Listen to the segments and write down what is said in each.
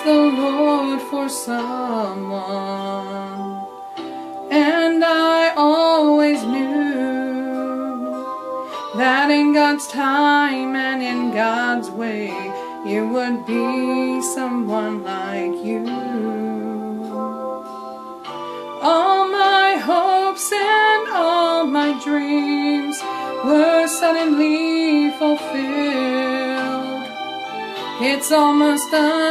the Lord for someone, and I always knew that in God's time and in God's way you would be someone like you. All my hopes and all my dreams were suddenly fulfilled. It's almost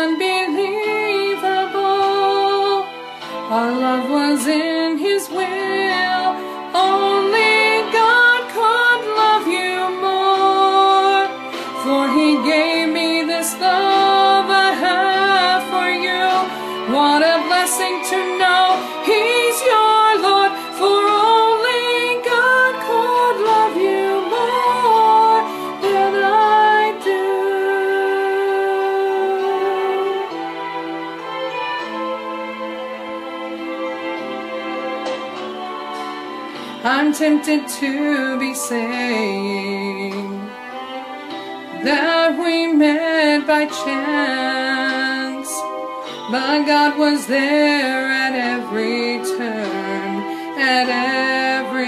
unbelievable. Our love was in His will. Only God could love you more, for He gave me this love I have for you. What a blessing to know He's your Lord, for only God could love you more than I do. I'm tempted to be saying that we met by chance, but God was there at every turn, at every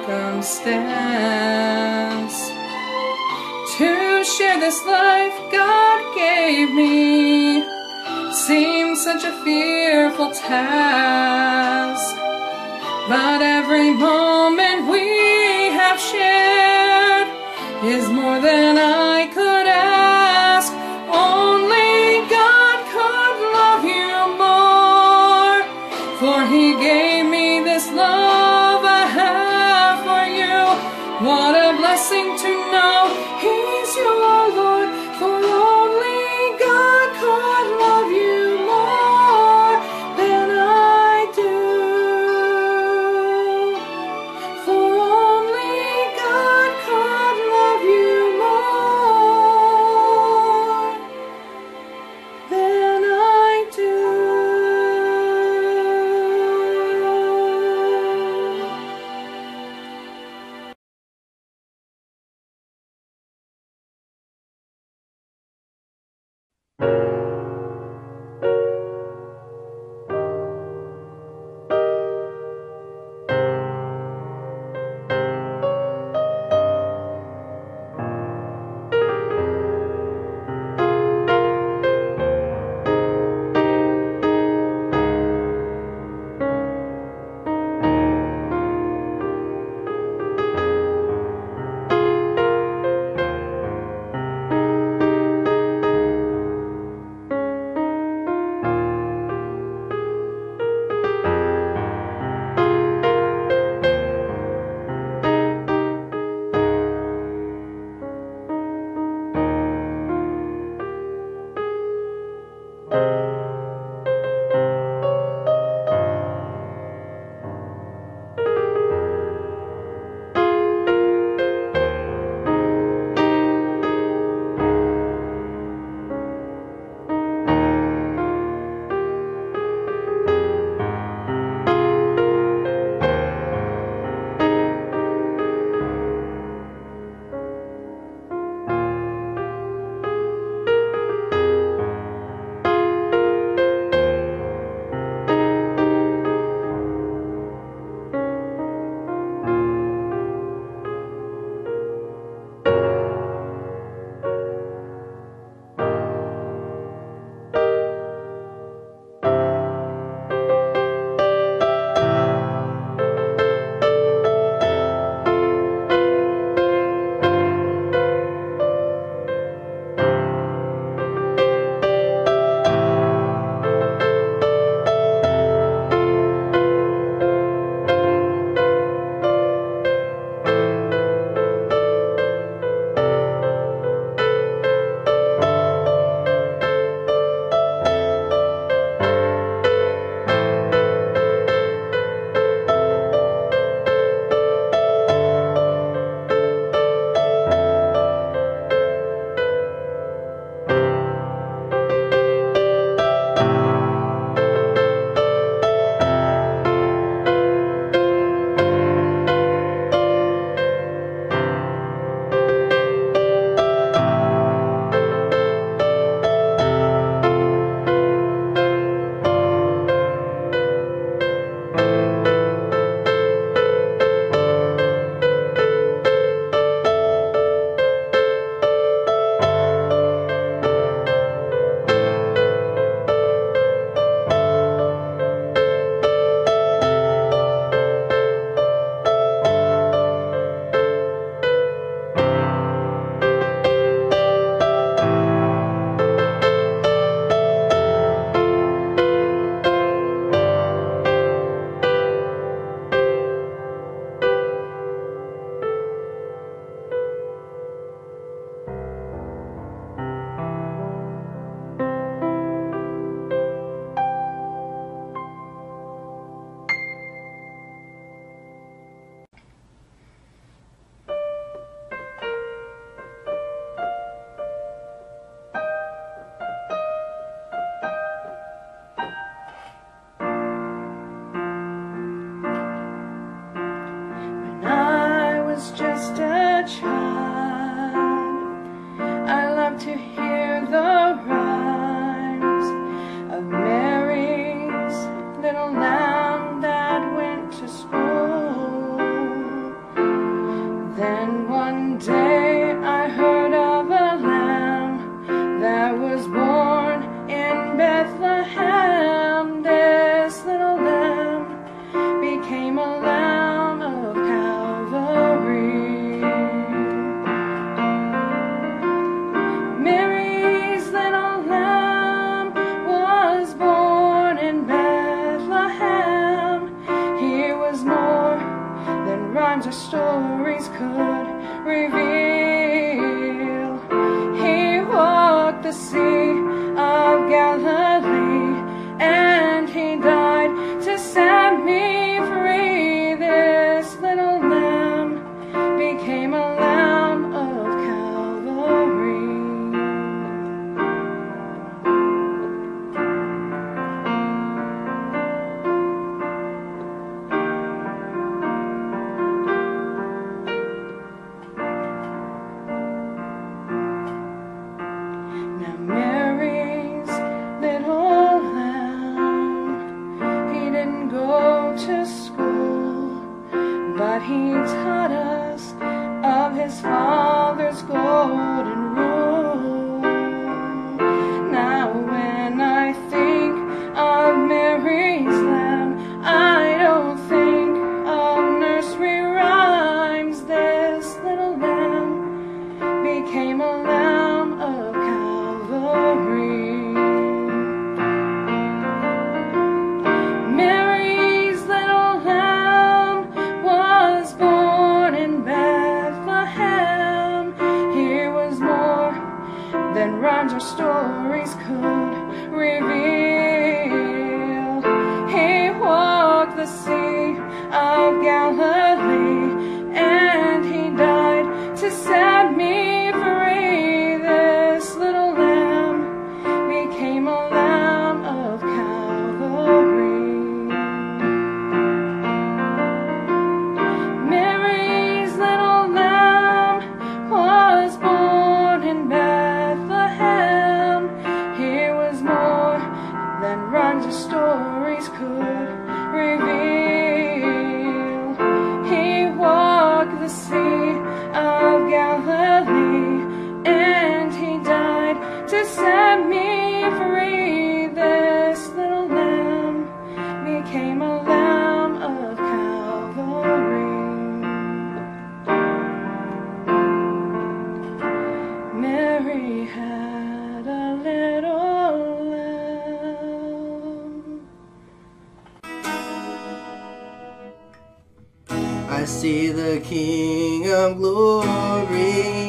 circumstance. To share this life God gave me seemed such a fearful task, but every moment we have shared is more than I could ask. Only God could love you more, for He gave me this love I have for you. What a blessing to know He's your Lord, for only God could love you more than I do. For only God could love you more than I do. rhymes or stories could reveal. He walked the Sea of Galilee, and he died to set me free. This little lamb became a lamb of Calvary. Now Mary's little lamb, he didn't go to school, but he taught us of his Father's golden rule. Now when I think of Mary's lamb, I don't think of nursery rhymes. This little lamb became a lamb of Calvary. Mary's little lamb was born in Bethlehem. Here was more than rhymes or stories could reveal. He walked the Sea of Galilee, and he died to set me free. This little lamb became a lamb of Calvary. Mary's little lamb was born in Bethlehem. Here was more than rhymes or stories could reveal. He walked the Sea of Galilee, and he died to set me free. This little lamb became a lamb of Calvary. Mary had a little lamb. I see the King of Glory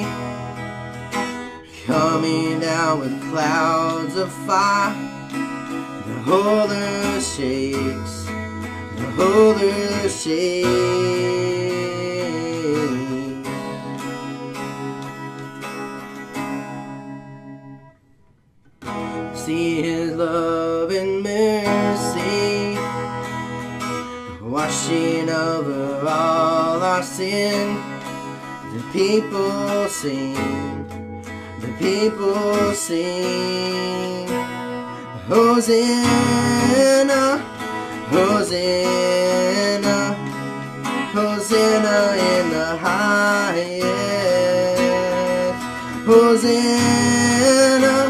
coming down with clouds of fire. The whole earth shakes, the whole earth shakes. See his love and mercy washing over all our sin. The people sing, the people sing. Hosanna, Hosanna, Hosanna in the highest. Hosanna,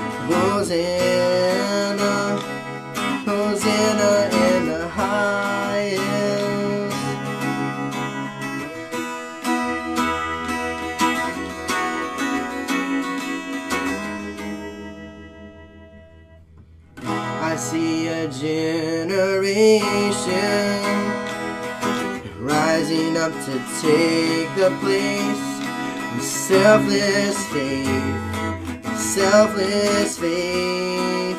Hosanna, Hosanna in the highest. I see a generation rising up to take the place of selfless faith, selfless faith.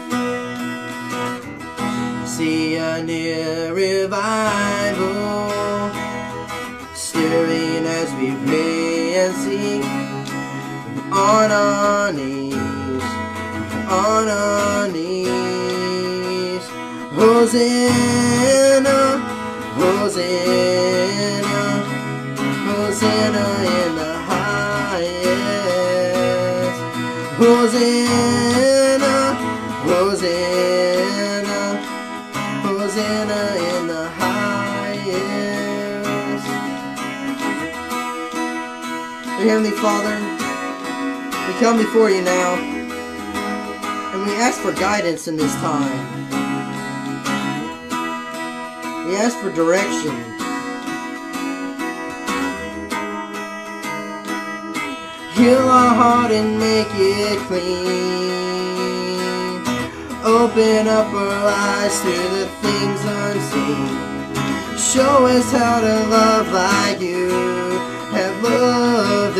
See a near revival stirring as we pray and seek on our knees, on our knees. Hosanna, Hosanna, Hosanna in the highest. Hosanna, Hosanna, Hosanna in the highest. Dear Heavenly Father, we come before you now, and we ask for guidance in this time. We ask for direction. Heal our heart and make it clean. Open up our eyes to the things unseen. show us how to love like you have loved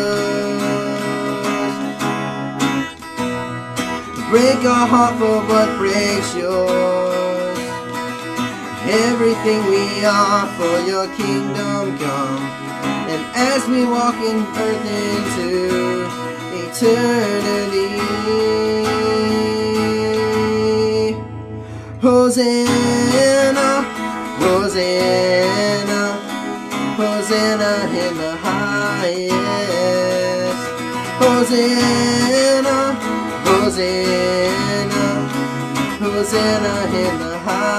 us. Break our heart for what breaks yours. Everything we are for your kingdom come. And as we walk in earth into eternity, Hosanna, Hosanna, Hosanna in the highest. Hosanna, Hosanna, Hosanna in the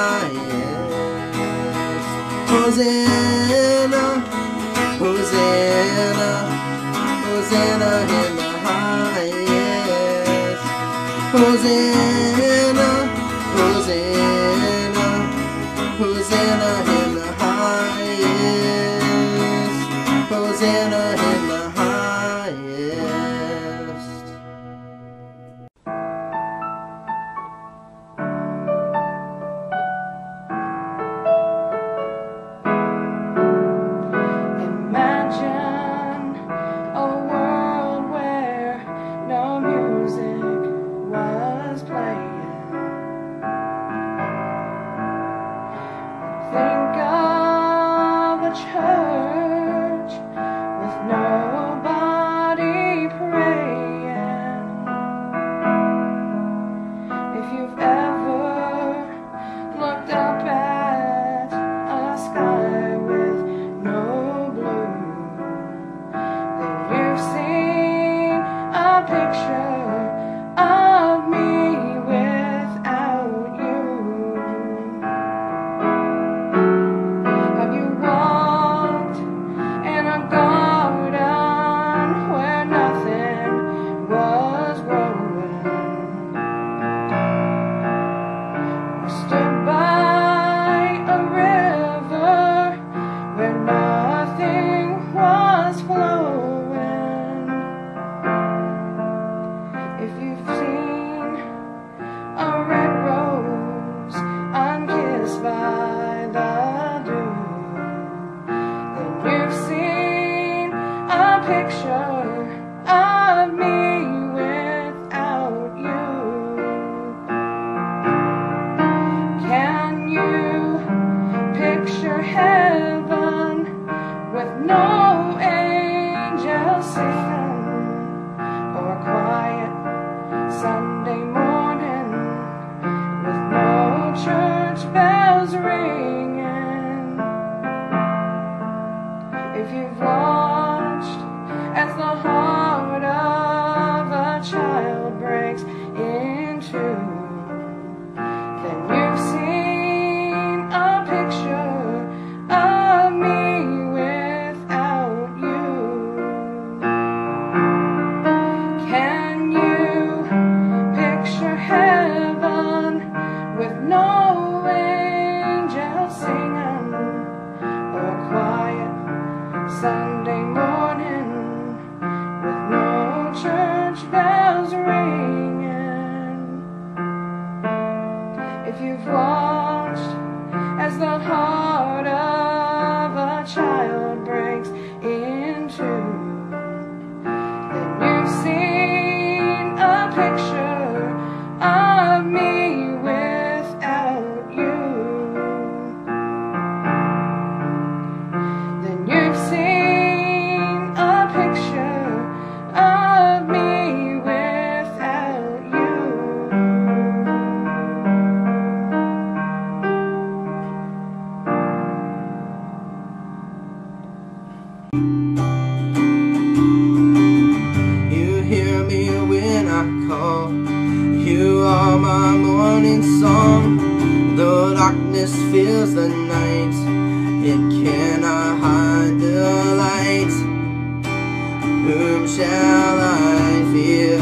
highest. Hosanna, Hosanna, Hosanna in the highest. Hosanna, Hosanna, Hosanna in the highest. Hosanna in the highest. Imagine a world where no music was playing. Think of a church with nobody praying. If you've ever looked up at a sky with no blue, then you've seen a picture of me without you. Have you walked in a garden where nothing was growing? Or stood by a river where nothing was flowing? If you've seen a red rose unkissed by the dew, then you've seen a picture of me without you. Can you picture heaven with no angels singing, or a quiet Sunday morning with no church bells ringing? If you've watched as the heart of a child breaks in two, then you've seen a picture of me without you. Can you picture heaven with no angels singing, or a quiet Sunday morning with no church bells ringing? If you've watched as the heart of a child breaks in two, then you've seen a picture of me without you. Then you've seen a picture of me without you. You hear me when I call. You are my morning song. Though darkness fills the night, it cannot hide the light. Whom shall I fear?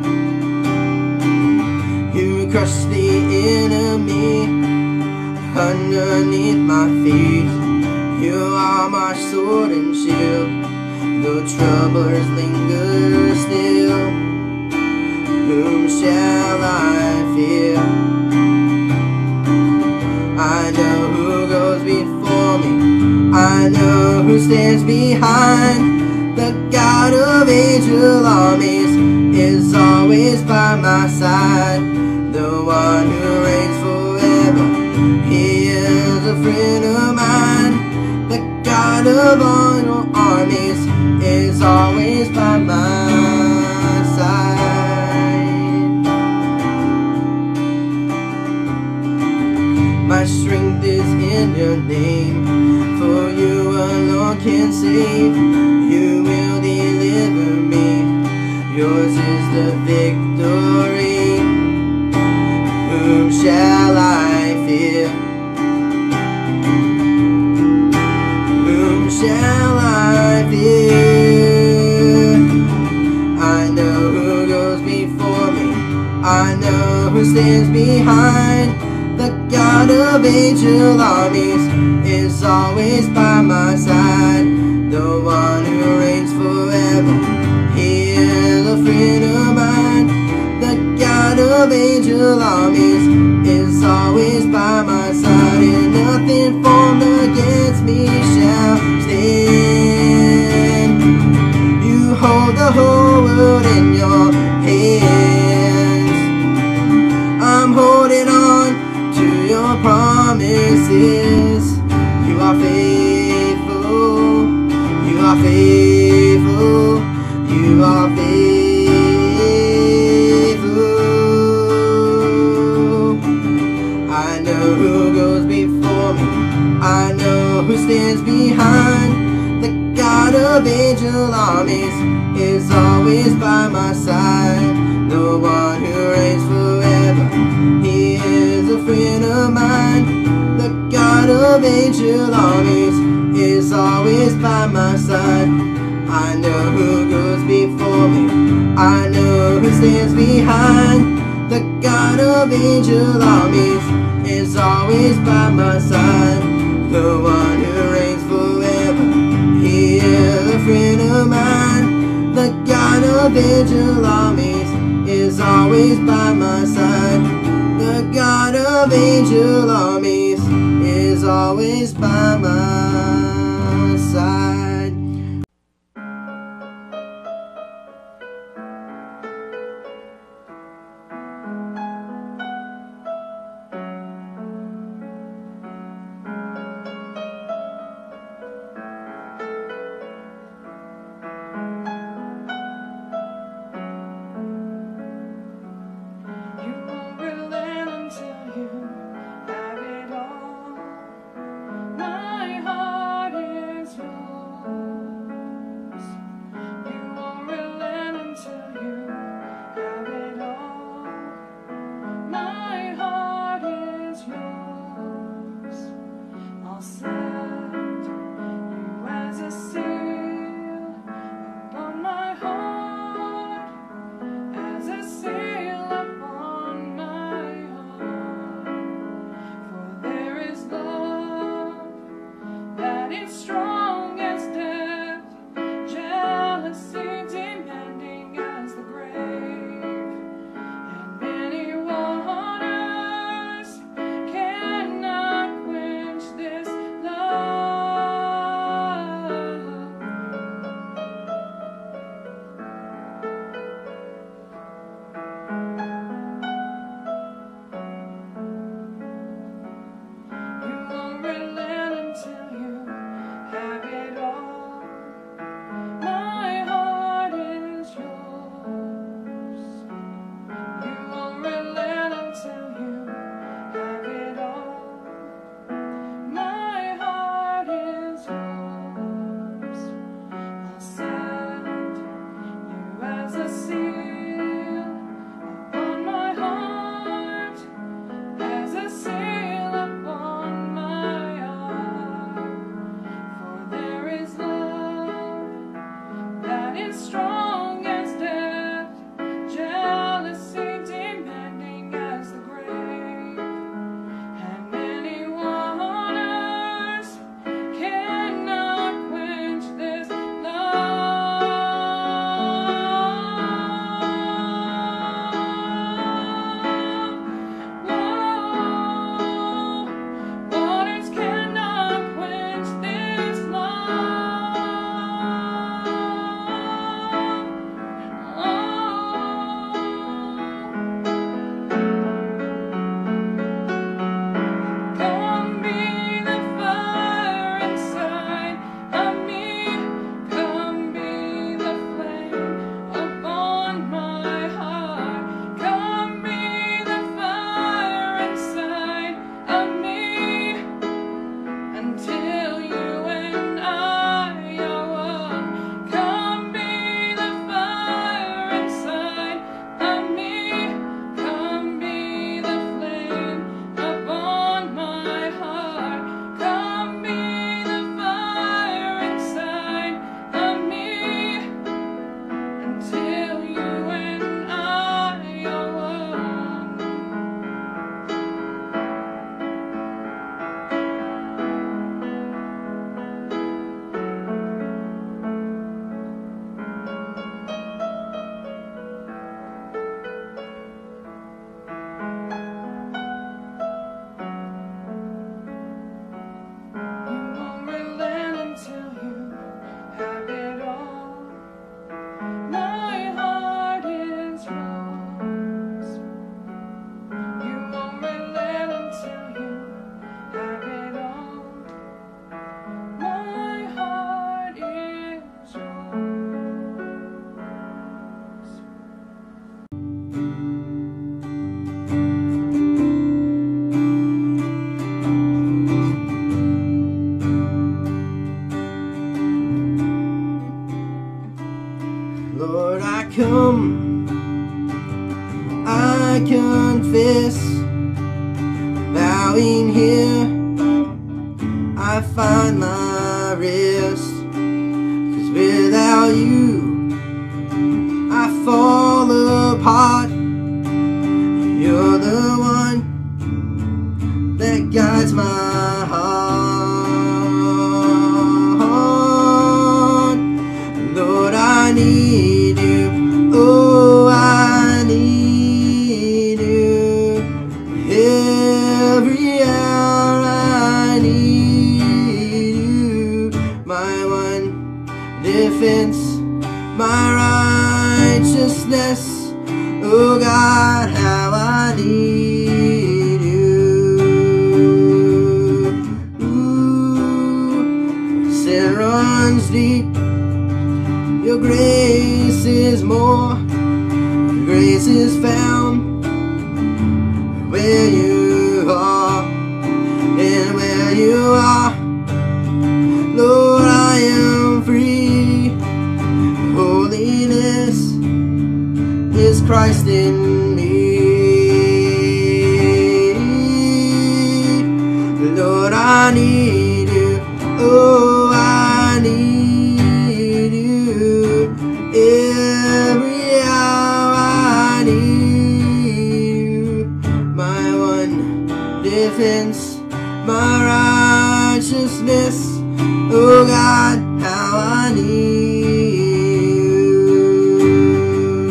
You crush the enemy underneath my feet. You are my sword and shield, though troublers linger still. Whom shall I fear? I know who goes before for me. I know who stands behind. The God of angel armies is always by my side. The one who reigns forever, he is a friend of mine. The God of all your armies is always by my side. My strength is in your name, for you alone can save. You will deliver me, yours is the victory. Whom shall I fear? Whom shall I fear? I know who goes before me, I know who stands behind. The God of angel armies is always by my side. The one who reigns forever, he is a friend of mine. The God of angel armies is always by my side. And nothing formed against me shall stand. You hold the whole world in your hands. I'm holding on to your promises. You are faithful, you are faithful, you are faithful. I know who goes before me, I know who stands behind. The God of angel armies is always by my side. The one who reigns forever, he is a friend of mine. The God of angel armies is always by my side. I know who goes before me, I know who stands behind. The God of angel armies is always by my side. The one who reigns forever, he is a friend of mine. The God of angel armies is always by my side. The God of angel armies is always by my side. I find my rest. 'Cause without you I fall apart. You're the one that guides my heart. Lord, I need you. Oh, I need you. Every hour I need you. My one defense, my righteousness. Oh God, how I need you. Ooh, sin runs deep. Your grace is more. Grace is found where you are, and where you are, Lord, I am free. Holiness is Christ in me. Lord, I need you. Oh, I need you. Every hour I need you. My one defense, my righteousness. Oh God, how I need you.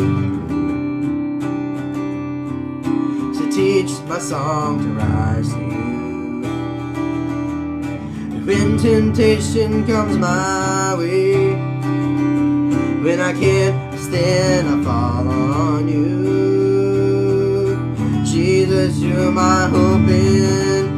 So teach my song to rise to you. When temptation comes my way, when I can't stand, I fall on you. Jesus, you're my hope and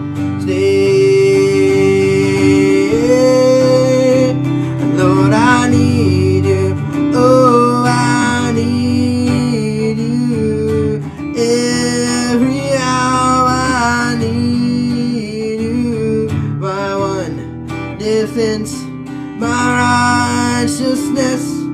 stay. Lord, I need you. Oh, I need you. Every hour I need you. My one defense, my righteousness.